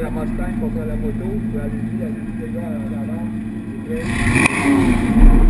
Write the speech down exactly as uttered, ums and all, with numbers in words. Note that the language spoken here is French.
la Mustang contre la moto. Allez-y, allez-y, les gars, en avant.